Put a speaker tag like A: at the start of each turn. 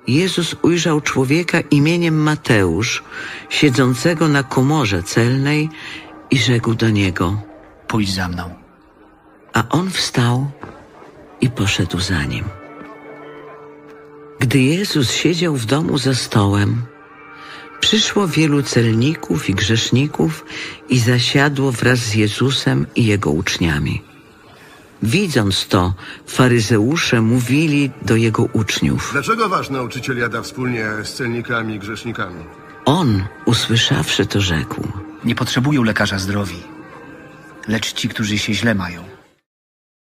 A: Jezus ujrzał człowieka imieniem Mateusz, siedzącego na komorze celnej i rzekł do niego:
B: pójdź za mną.
A: A on wstał i poszedł za nim. Gdy Jezus siedział w domu za stołem, przyszło wielu celników i grzeszników i zasiadło wraz z Jezusem i Jego uczniami. Widząc to, faryzeusze mówili do Jego uczniów:
C: Dlaczego wasz nauczyciel jada wspólnie z celnikami i grzesznikami?
A: On, usłyszawszy to, rzekł:
B: Nie potrzebują lekarza zdrowi, lecz ci, którzy się źle mają.